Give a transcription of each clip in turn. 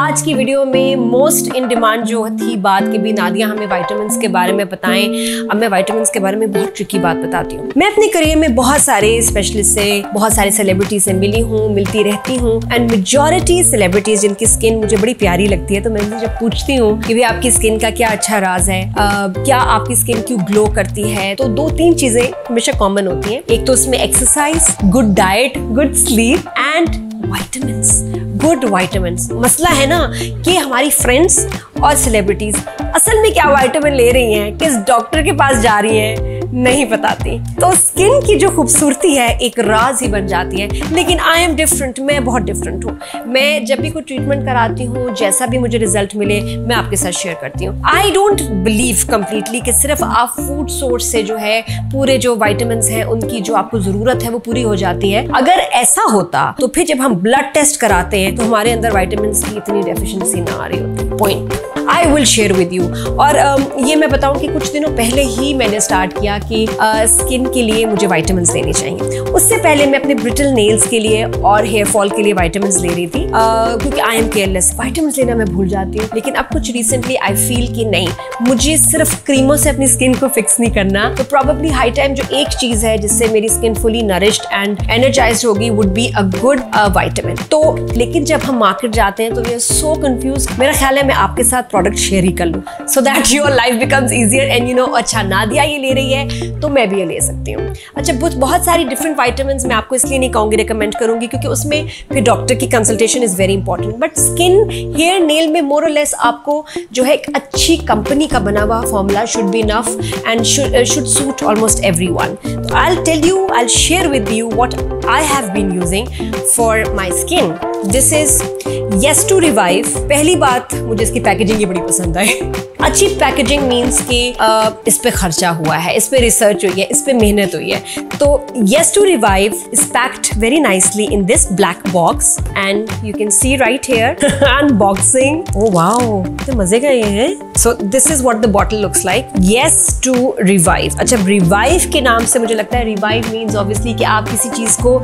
आज की वीडियो में मोस्ट इन डिमांड जो थी बात कि भी नादिया हमें विटामिन्स के बारे में बताएं। अब मैं विटामिन्स के बारे में बहुत ट्रिकी बात बताती हूँ। मैं अपने करियर में बहुत सारे स्पेशलिस्ट से, बहुत सारे सेलिब्रिटी से मिली हूँ, मिलती रहती हूँ एंड मेजॉरिटी सेलिब्रिटीज जिनकी स्किन मुझे बड़ी प्यारी लगती है, तो मैं जब पूछती हूँ कि भाई आपकी स्किन का क्या अच्छा राज है, क्या आपकी स्किन क्यों ग्लो करती है, तो 2-3 चीजें हमेशा कॉमन होती हैं। एक तो उसमें exercise, good diet, good sleep and vitamins, good vitamins. मसला है ना कि हमारी फ्रेंड्स और सेलिब्रिटीज असल में क्या विटामिन ले रही हैं, किस डॉक्टर के पास जा रही हैं, नहीं बताती। तो स्किन की जो खूबसूरती है एक राज ही बन जाती है। लेकिन आई एम डिफरेंट, मैं बहुत डिफरेंट हूँ। मैं जब भी कोई ट्रीटमेंट कराती हूँ, जैसा भी मुझे रिजल्ट मिले मैं आपके साथ शेयर करती हूँ। आई डोंट बिलीव कंप्लीटली कि सिर्फ आप फूड सोर्स से जो है पूरे जो विटामिन्स हैं उनकी जो आपको जरूरत है वो पूरी हो जाती है। अगर ऐसा होता तो फिर जब हम ब्लड टेस्ट कराते हैं तो हमारे अंदर विटामिन्स की इतनी डेफिशिएंसी ना आ रही होती। Point I will share with you. और ये मैं बताऊं कि कुछ दिनों पहले ही मैंने स्टार्ट किया कि स्किन के लिए मुझे विटामिन्स लेने चाहिए। उससे पहले मैं अपने ब्रिटल नेल्स के लिए और हेयर फॉल के लिए विटामिन्स ले रही थी, क्योंकि आई एम केयरलेस, विटामिन्स लेना मैं भूल जाती हूँ। लेकिन अब कुछ रिसेंटली आई फील कि नहीं, मुझे सिर्फ क्रीमों से अपनी स्किन को फिक्स नहीं करना। तो प्रोबेबली हाई टाइम जो एक चीज है जिससे मेरी skin fully nourished and energised होगी would be a good vitamin. तो लेकिन जब हम मार्केट जाते हैं तो वी आर सो कंफ्यूज। मेरा ख्याल है मैं आपके साथ प्रोडक्ट शेयर ही कर लूं so that your life becomes easier and you know, अच्छा नादिया ये ले रही है तो मैं भी ये ले सकती हूँ। अच्छा, बहुत सारी डिफरेंट विटामिन्स मैं आपको इसलिए नहीं कहूंगी, रिकमेंड करूंगी, क्योंकि उसमें फिर डॉक्टर की consultation is very important. But skin, hair, nail में मोर और लेस आपको जो है एक अच्छी कंपनी का बना हुआ formula should be enough and should suit almost everyone. तो I will tell you, I will share with you what I have been using for my skin. This is Yes To Revive. पहली बात, मुझे इसकी packaging ही बड़ी पसंद आई। अच्छी packaging means कि इस पे खर्चा हुआ है, इस पे रिसर्च हुई है, इस पे मेहनत हुई है। तो Yes To Revive is packed very nicely in this black box and you can see right here unboxing. Oh wow, तो मजे का ये है। So this is what the bottle looks like, Yes To Revive. अच्छा, Revive के नाम से मुझे लगता है रिवाइव मीन्स ऑब्वियसली कि आप किसी चीज को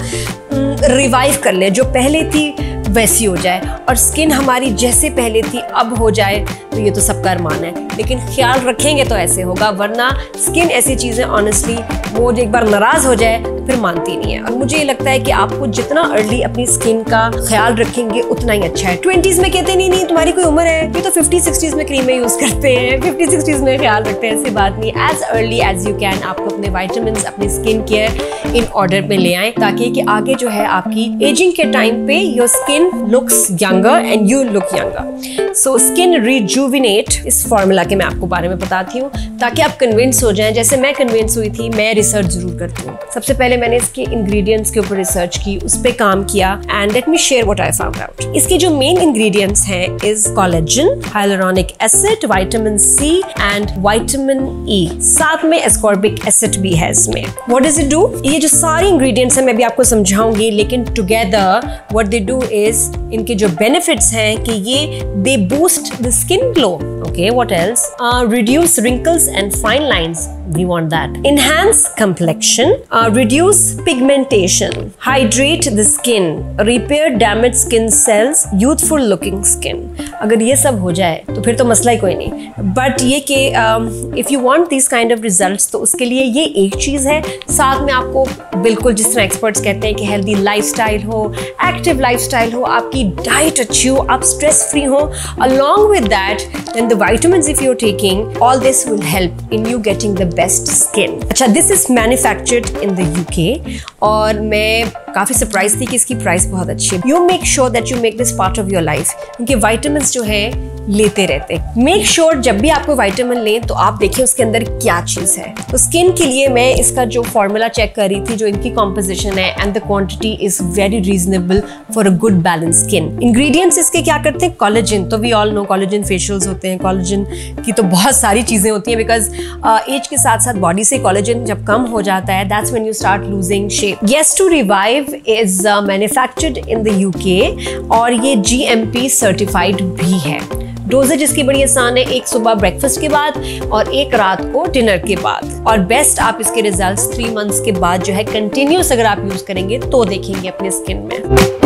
रिवाइव कर ले, जो पहले थी वैसी हो जाए, और स्किन हमारी जैसे पहले थी अब हो जाए, तो ये तो सबका अरमान है। लेकिन ख्याल रखेंगे तो ऐसे होगा, वरना स्किन ऐसी चीज़ है ऑनेस्टली वो एक बार नाराज हो जाए फिर मानती नहीं है। और मुझे ये लगता है कि आपको जितना अर्ली अपनी स्किन का ख्याल रखेंगे उतना ही अच्छा है। 20s में कहते नहीं तुम्हारी कोई उम्र है, ये तो 50-60s में क्रीमें यूज करते हैं, 50-60s में ख्याल रखते हैं, ऐसी बात नहीं। As early as you can आपको अपने विटामिन्स, अपनी स्किन केयर इन ऑर्डर में ले आए, ताकि कि आगे जो है आपकी एजिंग के टाइम पे your skin looks younger and you look younger. So skin rejuvenate, इस फॉर्मूला के मैं आपको बारे में बताती हूँ ताकि आप कन्विंस हो जाएं, जैसे मैं कन्विंस हुई थी। मैं रिसर्च जरूर करती हूँ। सबसे पहले मैंने इसके इंग्रेडिएंट्स के ऊपर रिसर्च की, उस पे काम किया and let me share what I found out. इसके जो मेन इंग्रेडिएंट्स हैं is collagen, hyaluronic acid, vitamin C and vitamin E, साथ में एस्कॉर्बिक एसिड भी है इसमें। What does it do? ये जो सारे इंग्रेडिएंट्स हैं मैं भी आपको समझाऊंगी, लेकिन together what they do is, इनके जो बेनिफिट्स हैं कि ये they boost the skin glow. Okay, what else? Reduce wrinkles and fine lines. We want that. Enhance complexion. Reduce pigmentation. Hydrate the skin. Repair damaged skin cells. Youthful looking skin. अगर ये सब हो जाए तो फिर तो मसला ही कोई नहीं। बट ये कि if you want these kind of results तो उसके लिए ये एक चीज़ है। साथ में आपको बिल्कुल जिस तरह एक्सपर्ट्स कहते हैं कि हेल्दी लाइफस्टाइल हो, एक्टिव लाइफस्टाइल हो, आपकी डाइट अच्छी हो, आप स्ट्रेस फ्री हो, along with that then the vitamins if you're taking, all this will help in you getting the best skin. अच्छा, this is manufactured in the UK और मैं काफ़ी सरप्राइज थी कि इसकी प्राइस बहुत अच्छी है। You make sure that you make this part of your life, क्योंकि vitamins जो है लेते रहते। मेक श्योर जब भी आपको विटामिन लें तो आप देखिए उसके अंदर क्या चीज़ है। तो स्किन के लिए मैं इसका जो फॉर्मूला चेक कर रही थी, जो इनकी कॉम्पोजिशन है and the quantity is very reasonable for a good balance skin. Ingredients इसके क्या करते हैं? कोलेजन, तो we all know collagen facials होते हैं, कोलेजन की तो बहुत सारी चीज़ें होती हैं, बिकॉज एज के साथ साथ बॉडी से कोलेजन जब कम हो जाता है that's when you start losing shape. Yes To Revive is manufactured in the UK और ये GMP सर्टिफाइड भी है। डोजेज इसकी बड़ी आसान है, एक सुबह ब्रेकफास्ट के बाद और एक रात को डिनर के बाद। और बेस्ट आप इसके रिजल्ट्स 3 मंथ्स के बाद जो है कंटिन्यूस अगर आप यूज करेंगे तो देखेंगे अपने स्किन में।